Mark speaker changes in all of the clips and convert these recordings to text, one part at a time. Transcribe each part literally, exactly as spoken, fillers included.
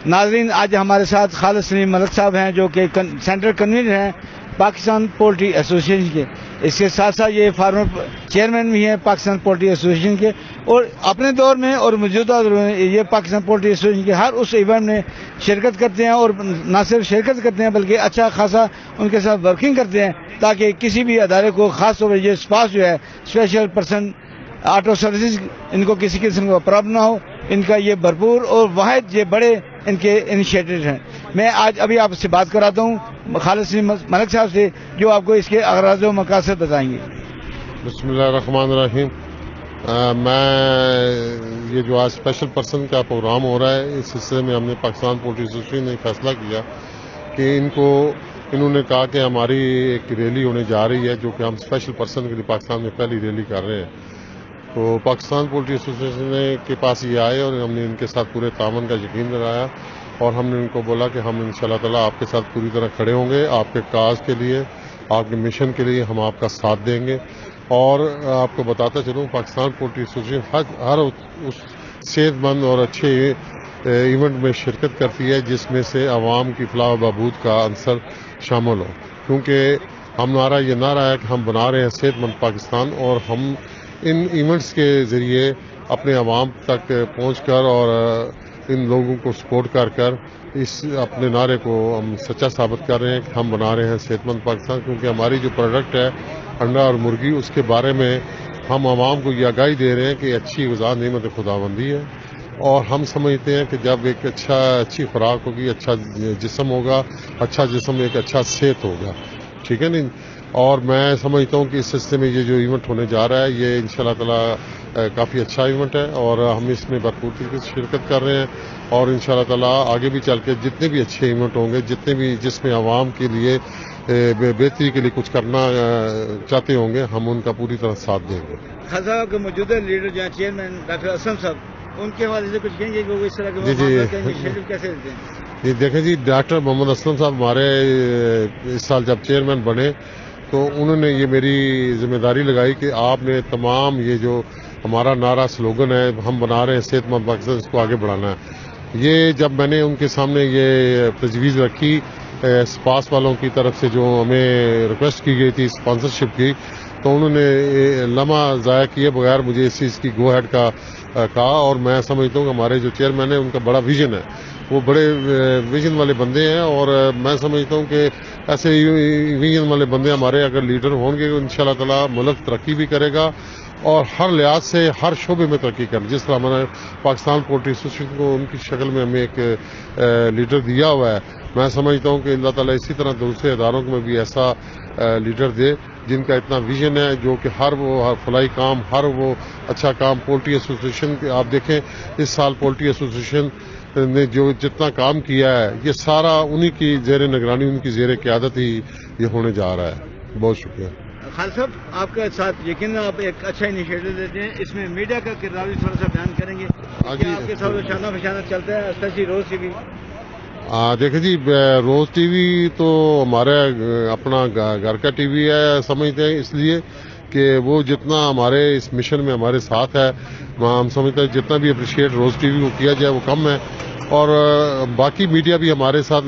Speaker 1: ناظرین، آج ہمارے ساتھ خالد سلیم ملک صاحب ہیں جو کہ سینٹرل کنوینر ہیں پاکستان پولٹری ایسوسیشن کے. اس کے ساتھ ساتھ یہ فارمر چیئرمین بھی ہیں پاکستان پولٹری ایسوسیشن کے، اور اپنے دور میں اور موجودہ دور میں یہ پاکستان پولٹری ایسوسیشن کے ہر اس ایونٹ میں شرکت کرتے ہیں، اور نہ صرف شرکت کرتے ہیں بلکہ اچھا خاصا ان کے ساتھ ورکنگ کرتے ہیں تاکہ کسی بھی ادارے کو، خاص طور پر یہ اسپاس جو ہے اسپیشل پرسن آٹو سروسز، ان کو کسی قسم کا پرابلم نہ ہو. ان کا یہ بھرپور اور واحد یہ بڑے ان کے انیشیٹو ہیں. میں آج ابھی آپ سے بات کراتا ہوں خالد سلیم ملک صاحب سے، جو آپ کو اس کے اغراض و مقاصد بتائیں گے.
Speaker 2: بسم اللہ الرحمن الرحیم. میں یہ جو آج اسپیشل پرسن کا پروگرام ہو رہا ہے، اس سلسلے میں ہم نے پاکستان پولٹری ایسوسیشن نے فیصلہ کیا کہ ان کو انہوں نے کہا کہ ہماری ایک ریلی ہونے جا رہی ہے جو کہ ہم اسپیشل پرسن کے لیے پاکستان میں پہلی ریلی کر رہے ہیں. تو پاکستان پولٹری ایسوسیشن کے پاس یہ آئے اور ہم نے ان کے ساتھ پورے تعاون کا یقین دلایا، اور ہم نے ان کو بولا کہ ہم انشاءاللہ تعالیٰ آپ کے ساتھ پوری طرح کھڑے ہوں گے، آپ کے کاز کے لیے، آپ کے مشن کے لیے ہم آپ کا ساتھ دیں گے. اور آپ کو بتاتا چلوں پاکستان پولٹری ایسوسیشن ہر ہر اس صحت مند اور اچھے ایونٹ میں شرکت کرتی ہے جس میں سے عوام کی فلاح و بہبود کا عنصر شامل ہو، کیونکہ ہم نعرہ یہ نعرہ ہے کہ ہم بنا رہے ہیں صحت مند پاکستان، اور ہم ان ایونٹس کے ذریعے اپنے عوام تک پہنچ کر اور ان لوگوں کو سپورٹ کر کر اس اپنے نعرے کو ہم سچا ثابت کر رہے ہیں کہ ہم بنا رہے ہیں صحت مند پاکستان. کیونکہ ہماری جو پروڈکٹ ہے انڈا اور مرغی، اس کے بارے میں ہم عوام کو یہ آگاہی دے رہے ہیں کہ اچھی غذا نعمت خداوندی ہے، اور ہم سمجھتے ہیں کہ جب ایک اچھا اچھی خوراک ہوگی، اچھا جسم ہوگا، اچھا جسم ایک اچھا صحت ہوگا. ٹھیک ہے نہیں؟ اور میں سمجھتا ہوں کہ اس سلسلے میں یہ جو ایونٹ ہونے جا رہا ہے یہ انشاءاللہ تعالیٰ کافی اچھا ایونٹ ہے، اور ہم اس میں بھرپور طریقے سے شرکت کر رہے ہیں، اور انشاءاللہ تعالیٰ آگے بھی چل کے جتنے بھی اچھے ایونٹ ہوں گے، جتنے بھی جس میں عوام کے لیے بہتری کے لیے کچھ کرنا چاہتے ہوں گے، ہم ان کا پوری طرح ساتھ دیں گے.
Speaker 1: خاصا کے موجودہ لیڈر جو ہیں چیئرمین ڈاکٹر اسلم صاحب، ان کے حوالے سے کچھ کہیں گے کہ وہ اس طرح کے انیشیٹو کیسے لیتے ہیں؟
Speaker 2: جی دیکھیں جی، ڈاکٹر محمد اسلم صاحب ہمارے اس سال جب چیئرمین بنے تو انہوں نے یہ میری ذمہ داری لگائی کہ آپ نے تمام یہ جو ہمارا نعرہ سلوگن ہے ہم بنا رہے ہیں صحت مند پاکستان، اس کو آگے بڑھانا ہے. یہ جب میں نے ان کے سامنے یہ تجویز رکھی اسپاس والوں کی طرف سے جو ہمیں ریکویسٹ کی گئی تھی اسپانسرشپ کی، تو انہوں نے لمحہ ضائع کیے بغیر مجھے اس چیز کی گو ہیڈ کا کہا. اور میں سمجھتا ہوں کہ ہمارے جو چیئرمین ہیں ان کا بڑا ویژن ہے، وہ بڑے ویژن والے بندے ہیں، اور میں سمجھتا ہوں کہ ایسے ویژن والے بندے ہمارے اگر لیڈر ہوں گے ان شاء اللہ تعالیٰ ملک ترقی بھی کرے گا، اور ہر لحاظ سے ہر شعبے میں ترقی کر. جس طرح ہمارے پاکستان پولٹری ایسوسیشن کو ان کی شکل میں ہمیں ایک لیڈر دیا ہوا ہے، میں سمجھتا ہوں کہ اللہ تعالیٰ اسی طرح دوسرے اداروں میں بھی ایسا لیڈر دے جن کا اتنا ویژن ہے، جو کہ ہر وہ فلاحی کام، ہر وہ اچھا کام پولٹری ایسوسیشن کے. آپ دیکھیں اس سال پولٹری ایسوسیشن نے جو جتنا کام کیا ہے یہ سارا انہی کی زیر نگرانی، ان کی زیر قیادت ہی یہ ہونے جا رہا ہے. بہت شکریہ.
Speaker 1: خالد صاحب، آپ کے ساتھ یقیناً آپ ایک اچھا انیشیٹو دیتے ہیں، اس میں میڈیا کا کردار بھی تھوڑا سا بیان کریں گے؟ آپ کے ساتھ شانہ بشانہ چلتا ہے اسپیشلی روز ٹی وی؟
Speaker 2: دیکھیں جی، روز ٹی وی تو ہمارا اپنا گھر کا ٹی وی ہے، سمجھتے ہیں اس لیے کہ وہ جتنا ہمارے اس مشن میں ہمارے ساتھ ہے، ہم سمجھتے ہیں جتنا بھی اپریشیٹ روز ٹی وی کو کیا جائے وہ کم ہے. اور باقی میڈیا بھی ہمارے ساتھ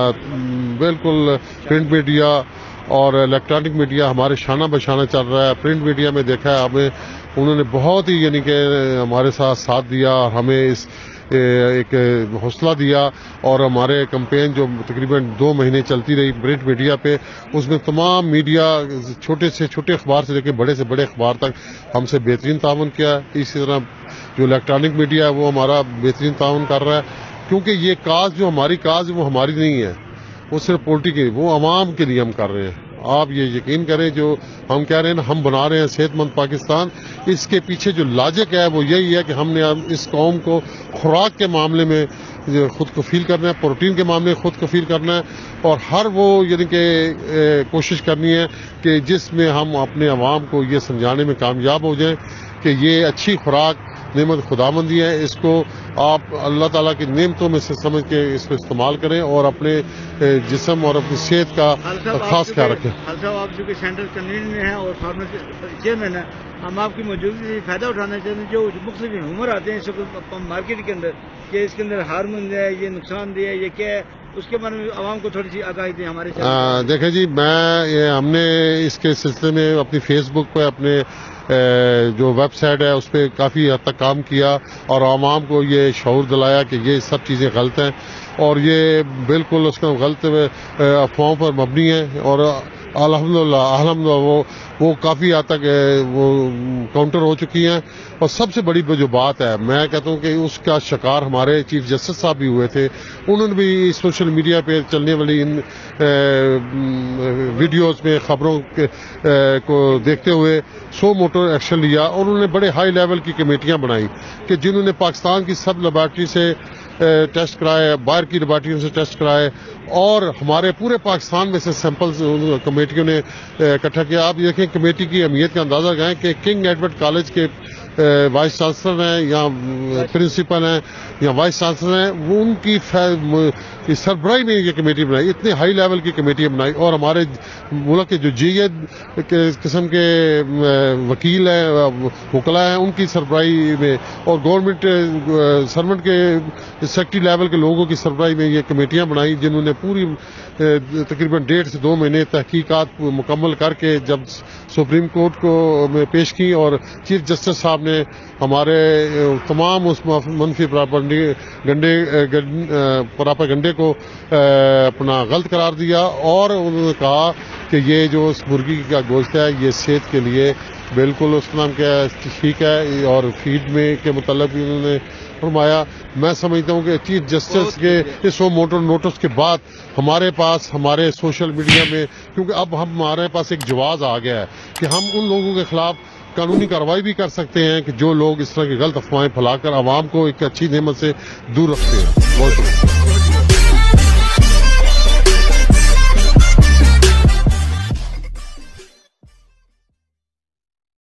Speaker 2: بالکل، پرنٹ میڈیا اور الیکٹرانک میڈیا ہمارے شانہ بشانہ چل رہا ہے. پرنٹ میڈیا میں دیکھا ہے ہمیں انہوں نے بہت ہی یعنی کہ ہمارے ساتھ ساتھ دیا، اور ہمیں اس ایک حوصلہ دیا، اور ہمارے کمپین جو تقریباً دو مہینے چلتی رہی پرنٹ میڈیا پہ، اس میں تمام میڈیا چھوٹے سے چھوٹے اخبار سے لے کے بڑے سے بڑے اخبار تک ہم سے بہترین تعاون کیا. اسی طرح جو الیکٹرانک میڈیا ہے وہ ہمارا بہترین تعاون کر رہا ہے، کیونکہ یہ کاز جو ہماری کاز وہ ہماری نہیں ہے، وہ صرف پولٹری کے، وہ عوام کے لیے ہم کر رہے ہیں. آپ یہ یقین کریں جو ہم کہہ رہے ہیں نا ہم بنا رہے ہیں صحت مند پاکستان، اس کے پیچھے جو لاجک ہے وہ یہی ہے کہ ہم نے اس قوم کو خوراک کے معاملے میں خود کفیل کرنا ہے، پروٹین کے معاملے میں خود کفیل کرنا ہے، اور ہر وہ یعنی کہ کوشش کرنی ہے کہ جس میں ہم اپنے عوام کو یہ سمجھانے میں کامیاب ہو جائیں کہ یہ اچھی خوراک نعمت خداوندی ہے، اس کو آپ اللہ تعالیٰ کی نعمتوں میں سے سمجھ کے اس کو استعمال کریں اور اپنے جسم اور اپنی صحت کا خاص خیال رکھیں۔
Speaker 1: خالد صاحب، آپ جو کہ سینٹرل کنوینر ہیں اور فارمر چیئرمین ہیں، ہم آپ کی موجودگی سے فائدہ اٹھانا چاہتے ہیں۔ جو مختلف ہیومر آتے ہیں اس وقت مارکیٹ کے اندر کہ اس کے اندر ہارمون ہے، یہ نقصان دہ ہے، یہ کیا ہے، اس کے بارے میں عوام کو تھوڑی سی آگاہی دیں ہمارے چینل۔
Speaker 2: دیکھیں جی، میں ہم نے اس کے سلسلے میں اپنی فیس بک پہ، اپنے جو ویب سائٹ ہے اس پہ کافی حد تک کام کیا اور عوام کو یہ شعور دلایا کہ یہ سب چیزیں غلط ہیں اور یہ بالکل اس کا غلط افواہوں پر مبنی ہے، اور الحمدللہ الحمدللہ وہ وہ کافی حد تک وہ کاؤنٹر ہو چکی ہیں۔ اور سب سے بڑی جو بات ہے، میں کہتا ہوں کہ اس کا شکار ہمارے چیف جسٹس صاحب بھی ہوئے تھے، انہوں نے بھی سوشل میڈیا پہ چلنے والی ان ویڈیوز میں خبروں کو دیکھتے ہوئے سو موٹو ایکشن لیا، اور انہوں نے بڑے ہائی لیول کی کمیٹیاں بنائی کہ جنہوں نے پاکستان کی سب لیبارٹری سے ٹیسٹ کرائے، باہر کی لیبارٹریوں سے ٹیسٹ کرائے، اور ہمارے پورے پاکستان میں سے سیمپلز کمیٹیوں نے اکٹھا کیا۔ آپ دیکھیں کمیٹی کی اہمیت کا اندازہ لگائیں کہ کنگ ایڈورڈ کالج کے وائس چانسلر ہیں یا پرنسپل ہیں یا وائس چانسلر ہیں، وہ ان کی سربراہی میں یہ کمیٹی بنائی، اتنے ہائی لیول کی کمیٹی بنائی، اور ہمارے ملک کے جو جید قسم کے وکیل ہیں، وکلا ہیں، ان کی سربراہی میں، اور گورنمنٹ سرونٹ کے سیکٹری لیول کے لوگوں کی سربراہی میں یہ کمیٹیاں بنائی، جنہوں نے پوری تقریباً ڈیڑھ سے دو مہینے تحقیقات مکمل کر کے جب سپریم کورٹ کو میں پیش کی، اور چیف جسٹس صاحب نے ہمارے تمام اس منفی گنڈے پراپاگنڈے کو اپنا غلط قرار دیا، اور انہوں نے کہا کہ یہ جو اس مرغی کا گوشت ہے یہ صحت کے لیے بالکل اس نام کا ٹھیک ہے، اور فیڈ میں کے متعلق بھی انہوں نے فرمایا۔ میں سمجھتا ہوں کہ چیف جسٹس کے اس موٹر نوٹس کے بعد ہمارے پاس ہمارے سوشل میڈیا میں، کیونکہ اب ہمارے پاس ایک جواز آ گیا ہے کہ ہم ان لوگوں کے خلاف قانونی کارروائی بھی کر سکتے ہیں کہ جو لوگ اس طرح کی غلط افواہیں پھیلا کر عوام کو ایک اچھی نعمت سے دور رکھتے ہیں۔ بہت شکریہ۔